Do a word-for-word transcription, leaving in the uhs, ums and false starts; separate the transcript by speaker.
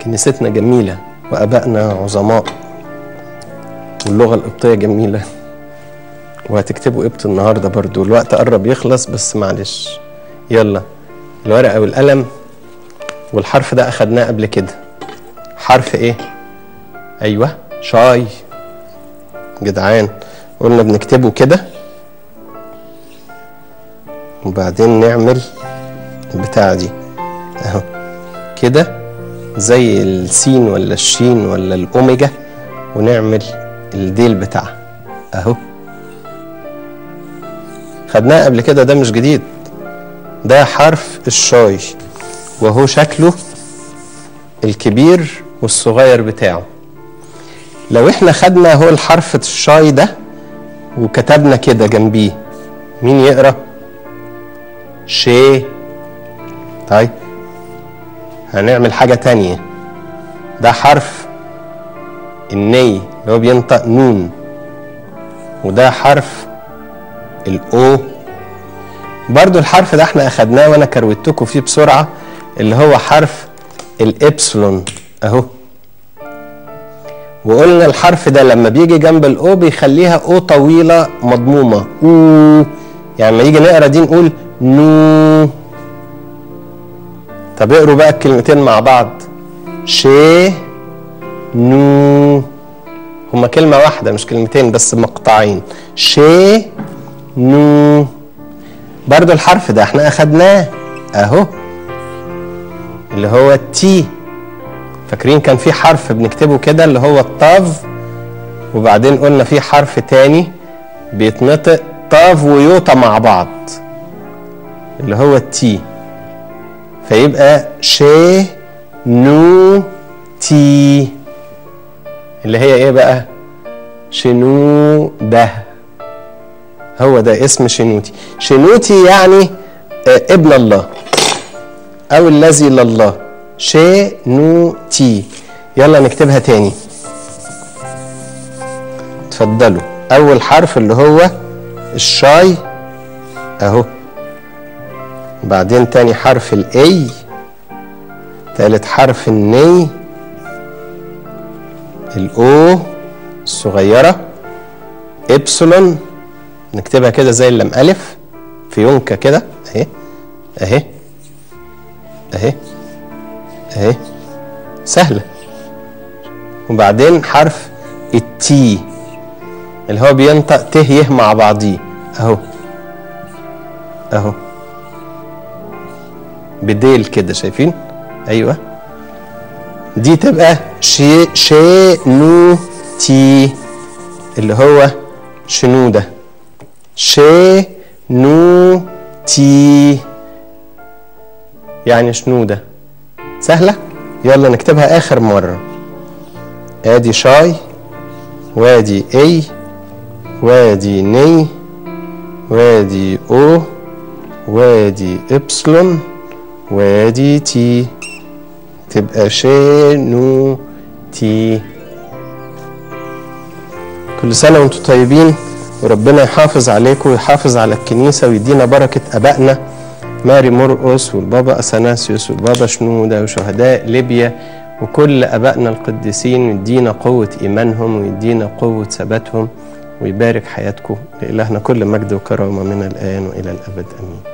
Speaker 1: كنيستنا جميلة وأبائنا عظماء واللغة القبطية جميلة، وهتكتبوا قبط النهاردة برضو. الوقت قرب يخلص بس معلش. يلا الورقة والقلم، والحرف ده أخدناه قبل كده. حرف إيه؟ أيوة شاي. جدعان قلنا بنكتبه كده وبعدين نعمل البتاعة دي اهو كده زي السين ولا الشين ولا الأوميجا، ونعمل الديل بتاعها اهو. خدناه قبل كده، ده مش جديد. ده حرف الشاي وهو شكله الكبير والصغير بتاعه. لو احنا خدنا هو الحرف الشاي ده وكتبنا كده جنبيه، مين يقرأ؟ شي. طيب هنعمل حاجة تانية. ده حرف الني اللي هو بينطق نون، وده حرف الأو. برضو الحرف ده احنا اخدناه وانا كروتكم فيه بسرعة، اللي هو حرف الإبسلون اهو. وقلنا الحرف ده لما بيجي جنب الأو بيخليها أو طويلة مضمومة، أو يعني لما يجي نقرأ دي نقول نو. طب اقروا بقى الكلمتين مع بعض. شي نو. هما كلمة واحدة مش كلمتين بس مقطعين. شي نو. برضو الحرف ده احنا اخدناه اهو اللي هو التي. فاكرين كان في حرف بنكتبه كده اللي هو الطاف، وبعدين قلنا في حرف تاني بيتنطق طاف ويوتا مع بعض اللي هو التي، فيبقى شي نو تي اللي هي ايه بقى؟ شنو ده. هو ده اسم شنوتي. شنوتي يعني ابن الله او الذي لله. شنوتي. يلا نكتبها تاني. اتفضلوا. اول حرف اللي هو الشاي اهو، وبعدين تاني حرف الاي، تالت حرف الني، الاو الصغيرة، ابسلون نكتبها كده زي اللام الف في يونكة كده اهي اهي اهي اهي سهلة. وبعدين حرف التي اللي هو بينطق ته يه مع بعضيه اهو اهو بديل كده، شايفين؟ ايوه دي تبقى شي شي نو تي اللي هو شنو ده. شي نو تي يعني شنو ده. سهلة. يلا نكتبها آخر مرة. ادي شاي، وادي اي، وادي ني، وادي او، وادي ابسلون، وادي تي، تبقى شي نو تي. كل سنة وانتم طيبين، وربنا يحافظ عليكم ويحافظ على الكنيسة ويدينا بركة أبائنا ماري مرقس والبابا أثناسيوس والبابا شنودة وشهداء ليبيا وكل أبائنا القديسين، ويدينا قوة إيمانهم ويدينا قوة ثباتهم ويبارك حياتكم. لإلهنا كل مجد وكرامة من الآن وإلى الأبد آمين.